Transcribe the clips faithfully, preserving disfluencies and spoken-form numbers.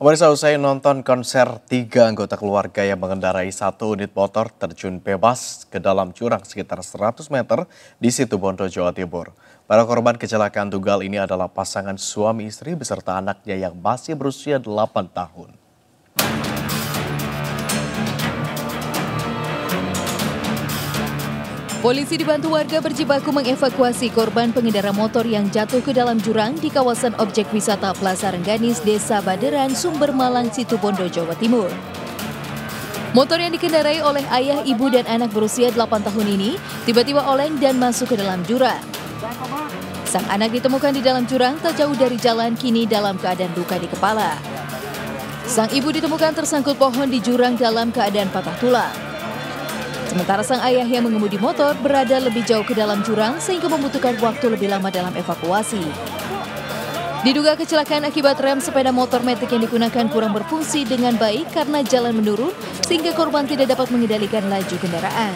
Pemirsa, usai nonton konser, tiga anggota keluarga yang mengendarai satu unit motor terjun bebas ke dalam jurang sekitar seratus meter di Situbondo, Jawa Timur. Para korban kecelakaan tunggal ini adalah pasangan suami istri beserta anaknya yang masih berusia delapan tahun. Polisi dibantu warga berjibaku mengevakuasi korban pengendara motor yang jatuh ke dalam jurang di kawasan objek wisata Plaza Rengganis, Desa Baderan, Sumber Malang, Situbondo, Jawa Timur. Motor yang dikendarai oleh ayah, ibu, dan anak berusia delapan tahun ini tiba-tiba oleng dan masuk ke dalam jurang. Sang anak ditemukan di dalam jurang tak jauh dari jalan, kini dalam keadaan luka di kepala. Sang ibu ditemukan tersangkut pohon di jurang dalam keadaan patah tulang. Sementara sang ayah yang mengemudi motor berada lebih jauh ke dalam jurang sehingga membutuhkan waktu lebih lama dalam evakuasi. Diduga kecelakaan akibat rem sepeda motor metik yang digunakan kurang berfungsi dengan baik karena jalan menurun sehingga korban tidak dapat mengendalikan laju kendaraan.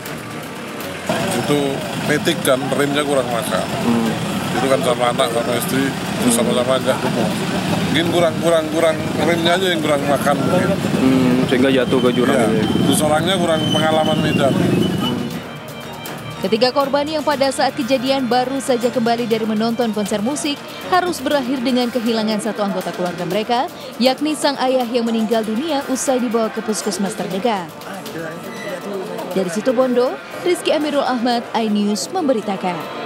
Itu metik kan, remnya kurang makan. Hmm. Itu kan sama anak, sama istri, terus sama-sama nggak gemuk. Mungkin kurang-kurang kurang remnya aja yang kurang makan mungkin. Hmm, sehingga jatuh ke jurang. Ya, terus orangnya kurang pengalaman medan. Ketiga korban yang pada saat kejadian baru saja kembali dari menonton konser musik harus berakhir dengan kehilangan satu anggota keluarga mereka, yakni sang ayah yang meninggal dunia usai dibawa ke puskesmas terdekat. Dari Situbondo, Rizky Amirul Ahmad, iNews memberitakan.